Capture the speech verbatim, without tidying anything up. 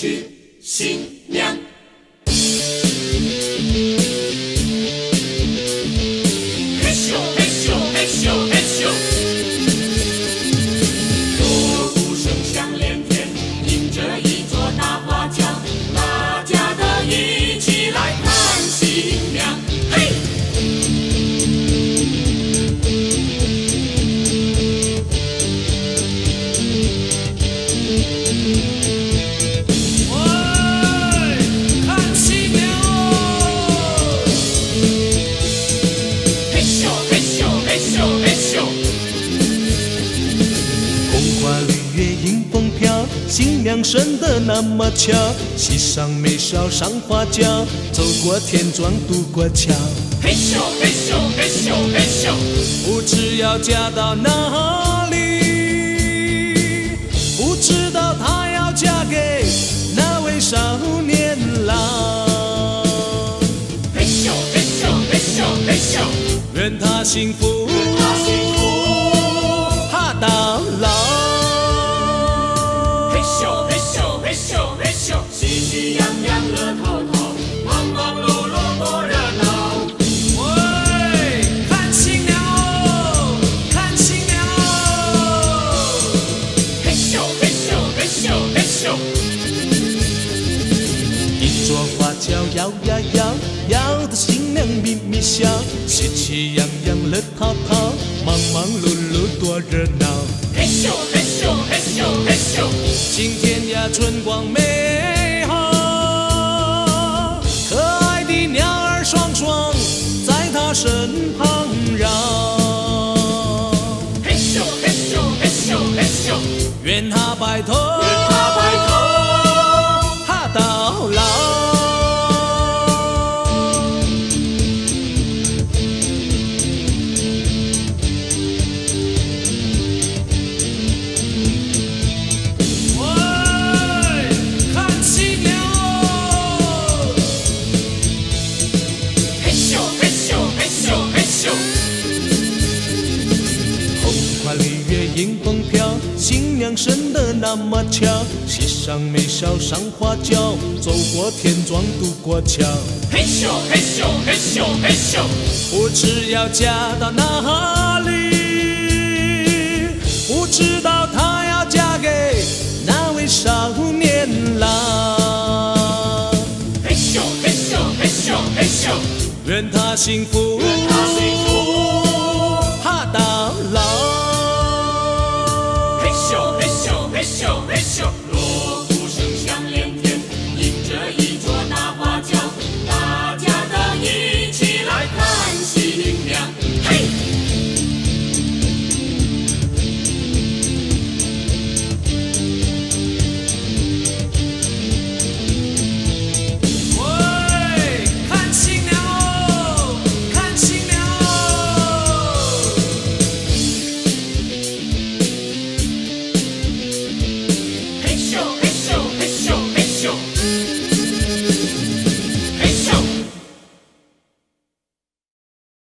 娶新娘。嘿咻嘿咻嘿咻嘿咻，锣鼓声响连天，迎着一座大花轿，大家都一起来看新娘。嘿！ 新娘生得那么巧，喜上眉梢上花轿，走过田庄渡过桥。 嘿咻嘿咻嘿咻嘿咻， 不知要嫁到哪里，不知道她要嫁给哪位少年郎。 嘿咻嘿咻嘿咻嘿咻， 愿她幸福， 愿她幸福， 她到老。 喜气洋洋乐透透，忙忙碌碌多热闹。 喂，看新娘哦，看新娘哦！ 嘿咻嘿咻嘿咻嘿咻， 一座花轿摇呀摇，摇得新娘咪咪笑，喜气洋洋乐淘淘，忙忙碌碌多热闹。 嘿咻嘿咻嘿咻嘿咻， 今天呀春光美好，可爱的鸟儿双双在她身旁绕。 嘿咻嘿咻嘿咻嘿咻， 愿她白头， 愿她白头， 她到老。迎风飘，新娘生得那么巧，喜上眉梢上花轿，走过田庄渡过桥。 嘿咻嘿咻嘿咻嘿咻， 不知要嫁到哪里，不知道她要嫁给哪位少年郎。 嘿咻嘿咻嘿咻嘿咻， 愿她幸福， 愿她幸福。